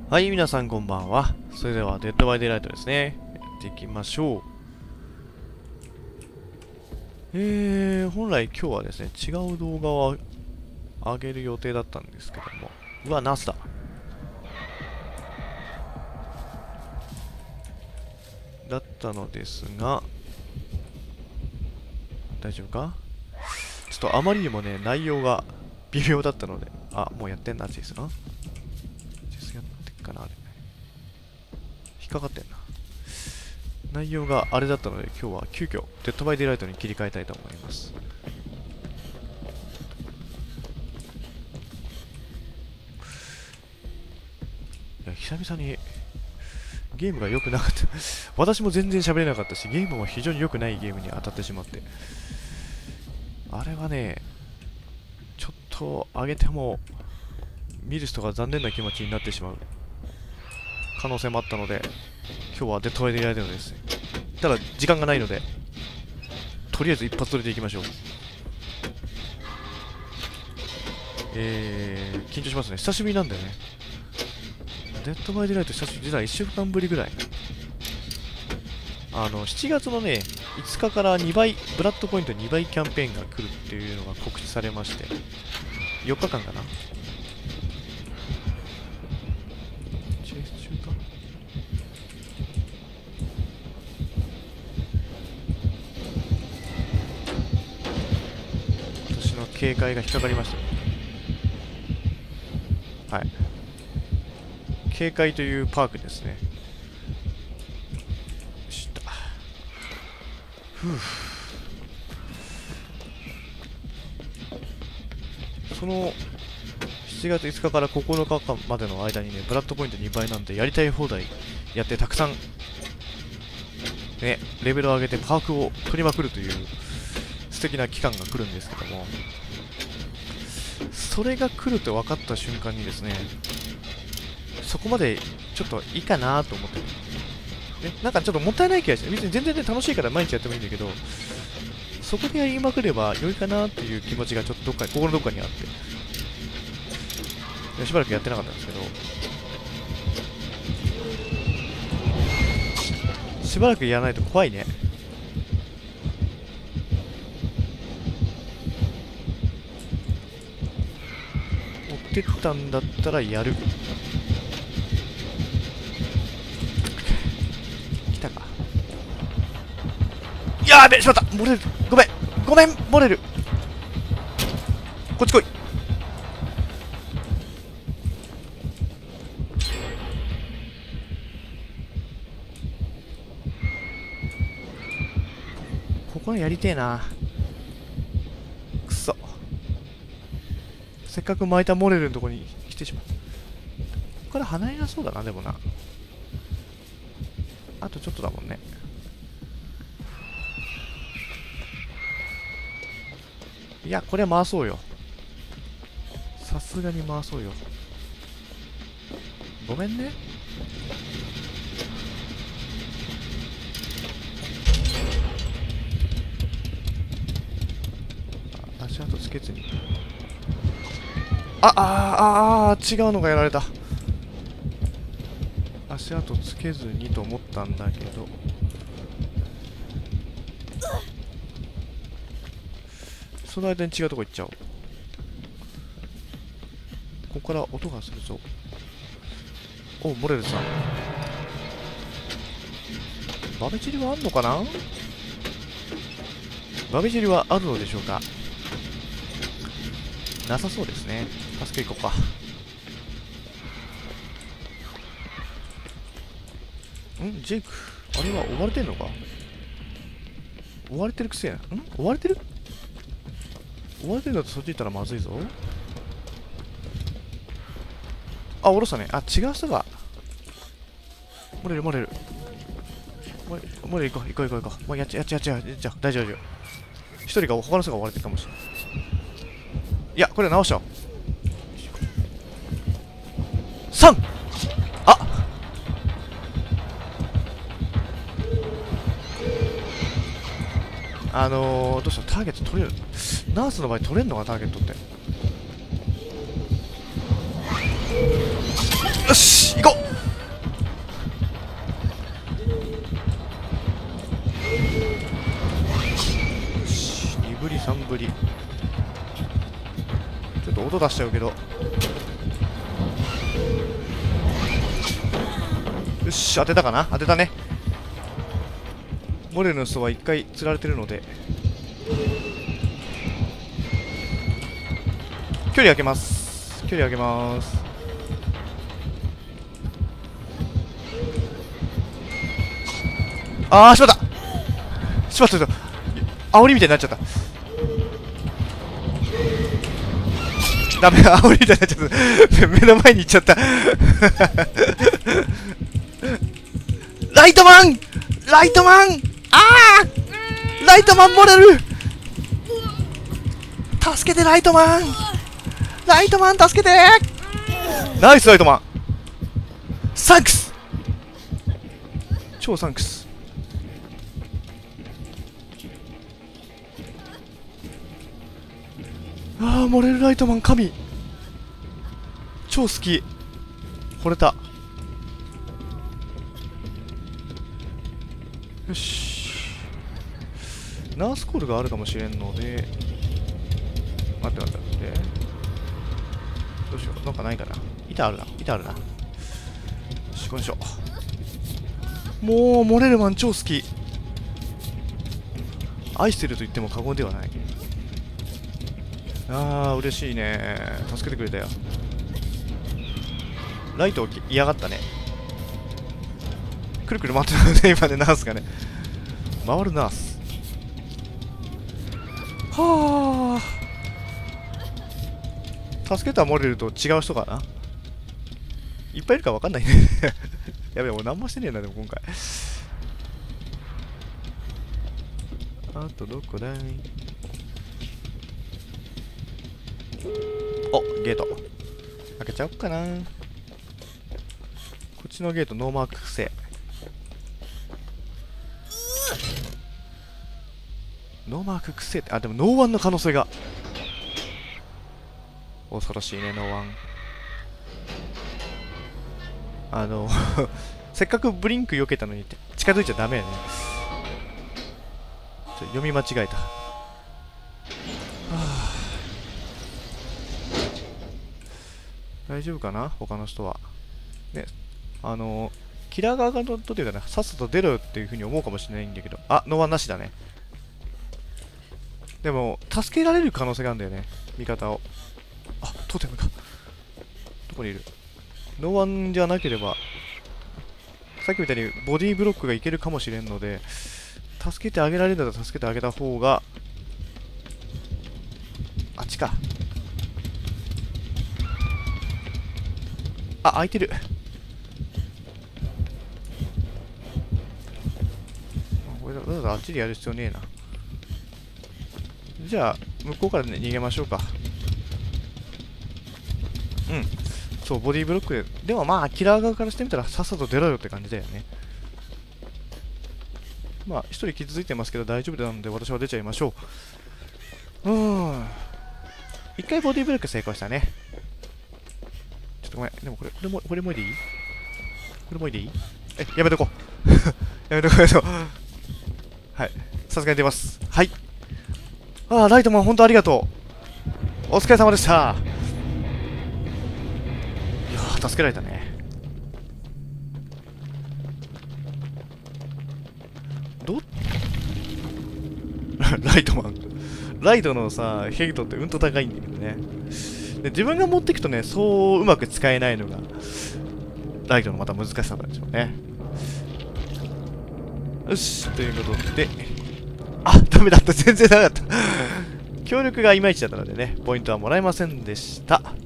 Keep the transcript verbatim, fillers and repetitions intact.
はい、皆さんこんばんは。それでは、デッドバイデイライトですね。やっていきましょう。えー、本来今日はですね、違う動画を上げる予定だったんですけども。うわ、ナスだ。だったのですが、大丈夫か？ちょっとあまりにもね、内容が微妙だったので、あ、もうやってんな、チェイスな。チェイスやってっかな、あれ。引っかかってんな。内容があれだったので、今日は急遽デッドバイデイライトに切り替えたいと思います。いや、久々にゲームが良くなかった私も全然喋れなかったし、ゲームも非常に良くないゲームに当たってしまって、あれはね、ちょっと上げても見る人が残念な気持ちになってしまう可能性もあったので、今日はデッドバイデイライトですね。ただ時間がないので、とりあえず一発撮りでいきましょう。えー、緊張しますね。久しぶりなんだよね。デッドバイデイライト久しぶり、実はいっしゅうかんぶりぐらい。あの、しちがつのね、いつかからにばい、ブラッドポイントにばいキャンペーンが来るっていうのが告知されまして、よっかかんかな。チェイス中か。私の警戒が引っかかりましたね。はい。警戒というパークですね。した。ふう。そのしちがついつかからここのかかんまでの間にね、ブラッドポイントにばいなんで、やりたい放題やって、たくさん、ね、レベルを上げてパークを取りまくるという素敵な期間が来るんですけども、それが来ると分かった瞬間にですね、そこまでちょっといいかなと思ってる、ね、なんかちょっともったいない気がして、別に全然ね、楽しいから毎日やってもいいんだけど、そこでやりまくれば良いかなっていう気持ちがちょっとどっかに、心のどっかにあって、しばらくやってなかったんですけど、しばらくやらないと怖いね。持ってったんだったらやる。来たか。やーべ、しまった、漏れる。ごめんごめん、漏れる。こっち来い。ここのやりてえな。くそ、せっかく巻いたモレルのとこに来てしまう。ここから離れなそうだな。でもな、あとちょっとだもんね。いや、これは回そうよ。さすがに回そうよ。ごめんね。足跡つけずに。あ、あーあー、違うのがやられた。足跡つけずにと思ったんだけど、その間に違うとこ行っちゃおう。ここから音がするぞ。お、モレルさん。バベチリはあんのかな？バベチリはあるのでしょうか？なさそうですね。助け行こうか。ん？ジェイク、あれは追われてんのか？追われてるくせやん。ん？追われてる？追われてるんだとそっち行ったらまずいぞ。あ、おろしたね。あ、違う人が。漏れる漏れる。漏れる、漏れる、行こう行こう行こう行こう。もうやっちゃやっちゃやっちゃやっちゃ。大丈夫大丈夫。一人が他の人が追われてるかもしれない。いや、これ直しちゃおう。さん！あ！あのー、どうした？ターゲット取れる？ナースの場合取れるのか、ターゲットって。よし、行こう。 音出しちゃうけど。よし、当てたかな。当てたね。モレルの人は一回釣られてるので距離開けます。距離開けます。あー、しまったしまった。煽りみたいになっちゃった。ダメ、煽りみたいになっちゃった目の前に行っちゃったライトマンライトマンあーライトマン漏れる。助けてライトマンライトマン助けて。ナイスライトマン。サンクス超サンクス。ああ、漏れるライトマン神。超好き。惚れた。よし。ナースコールがあるかもしれんので、待って待って待って。どうしよう。なんかないかな。板あるな。板あるな。よし、これにしよう。もう、漏れるマン超好き。愛してると言っても過言ではない。ああ、嬉しいね。助けてくれたよ。ライトを嫌がったね。くるくる回ってたね、今ね、ナースがね。回るナース。はあ。助けた漏れると違う人かな。いっぱいいるか分かんないね。やべえ、もう何もしてねえな、でも今回。あとどこだい。お、ゲート開けちゃおっかな。こっちのゲートノーマーク不正。ノーマーク癖って、あ、でもノーワンの可能性が。恐ろしいね、ノーワン。あの、せっかくブリンク避けたのに近づいちゃダメやね。ちょ読み間違えた。はあ、大丈夫かな他の人は。ね、あの、キラー側がどういうかな、さっさと出ろよっていうふうに思うかもしれないんだけど、あ、ノーワンなしだね。でも、助けられる可能性があるんだよね、味方を。あ、トーテムか。どこにいる？ノーワンじゃなければ、さっきみたいにボディーブロックがいけるかもしれんので、助けてあげられるんだったら助けてあげた方が、あっちか。あ、空いてる。これわざわざあっちでやる必要ねえな。じゃあ、向こうからね、逃げましょうか。うん。そう、ボディーブロックで。でもまあ、キラー側からしてみたら、さっさと出ろよって感じだよね。まあ、一人傷ついてますけど大丈夫なので、私は出ちゃいましょう。うーん。一回ボディーブロック成功したね。ちょっとごめん。でもこれ、これも、これもいいでいい？これもいいでいい？え、やめとこう。やめとこう、やめとこう。はい。さすがに出ます。はい。ああ、ライトマン、本当ありがとう。お疲れ様でした。いやー、助けられたね。どライトマン。ライトのさ、ヘイトってうんと高いんだけどね。で、自分が持っていくとね、そううまく使えないのが、ライトのまた難しさなんでしょうね。よし、ということで、あ、ダメだった。全然ダメだった。協力がいまいちだったのでね、ポイントはもらえませんでした。